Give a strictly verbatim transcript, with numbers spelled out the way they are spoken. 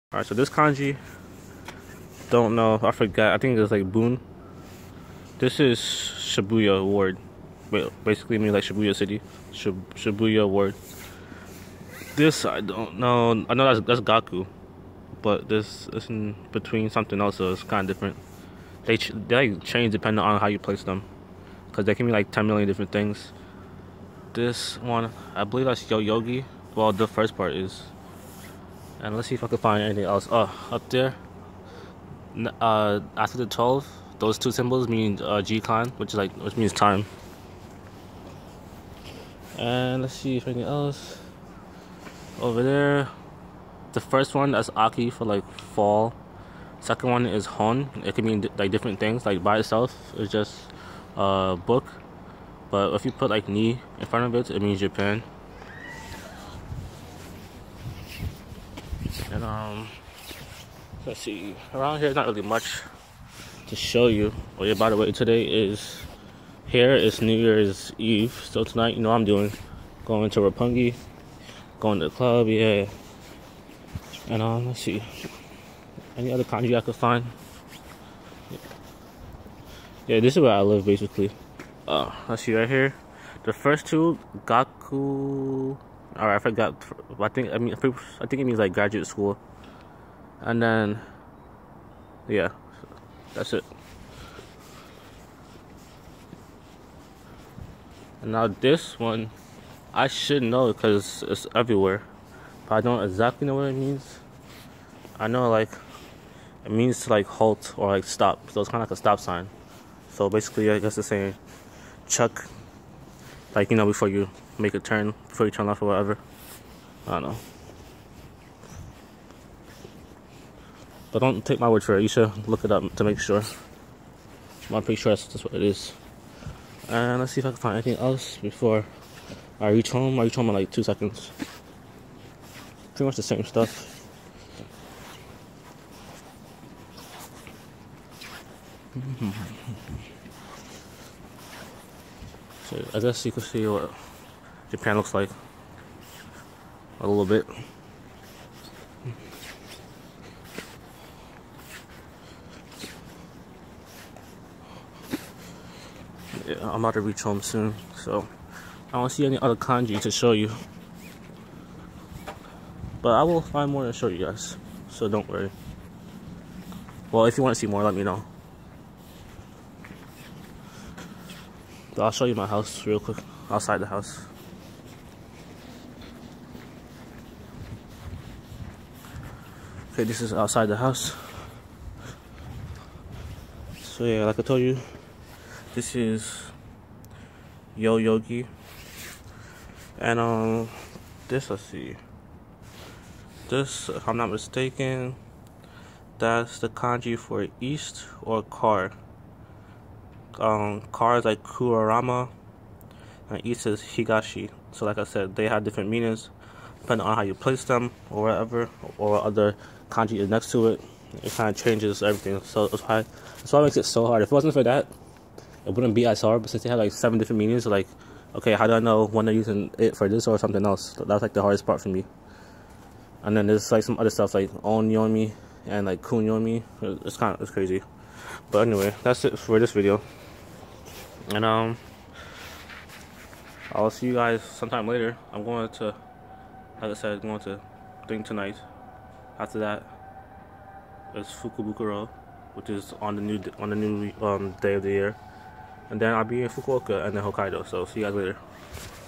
Alright, so this kanji, don't know, I forgot, I think it's like Boon. This is Shibuya word. Basically means like Shibuya city. Shib Shibuya word. This, I don't know, I know that's, that's Gaku. But this is in between something else, so it's kind of different. They, ch they like change depending on how you place them. Because they can be like ten million different things. This one, I believe that's Yo Yogi. Well, the first part is. And let's see if I can find anything else. Oh, up there. Uh, after the twelve, those two symbols mean uh, G-Con, which is like which means time. And let's see if anything else. Over there, the first one that's Aki for like fall. Second one is Hon. It can mean like different things. Like by itself, it's just a uh, book. But if you put like Ni in front of it, it means Japan. And um, let's see. Around here, not really much to show you. Oh yeah, by the way, today is here is New Year's Eve. So tonight, you know what I'm doing, going to Roppongi, going to the club, yeah. And um, let's see, any other kanji I could find. Yeah, this is where I live basically. Uh, let's see right here. The first two, Gaku. Alright, I forgot. I think I mean I think it means like graduate school. And then, yeah, that's it. And now this one, I should know because it's everywhere, but I don't exactly know what it means. I know like it means to like halt or like stop, so it's kind of like a stop sign. So basically, I guess it's saying chuck, like you know before you make a turn, before you turn off or whatever. I don't know. But don't take my word for it. You should look it up to make sure. I'm pretty sure that's, that's what it is. And let's see if I can find anything else before I reach home. I reach home in like two seconds. Pretty much the same stuff. So I guess you can see what Japan looks like a little bit. Yeah, I'm about to reach home soon, so I don't see any other kanji to show you. But I will find more to show you guys, so don't worry. Well, if you want to see more, let me know. But I'll show you my house real quick, outside the house. Okay, this is outside the house. So yeah, like I told you, this is Yo Yogi. And um, this, let's see. This, if I'm not mistaken, that's the kanji for east or car. Um, car is like Kurarama, and east is Higashi. So like I said, they have different meanings depending on how you place them or whatever, or other kanji is next to it. It kind of changes everything. So that's why, that's why it makes it so hard. If it wasn't for that, it wouldn't be as hard. But since they have like seven different meanings, like, okay, how do I know when they're using it for this or something else? That's like the hardest part for me. And then there's like some other stuff like onyomi and like kunyomi. It's kind of it's crazy. But anyway, that's it for this video. And um, I'll see you guys sometime later. I'm going to, like I said, I'm going to thing tonight. After that, it's Fukubukuro, which is on the new on the new um day of the year. And then I'll be in Fukuoka and then Hokkaido. So see you guys later.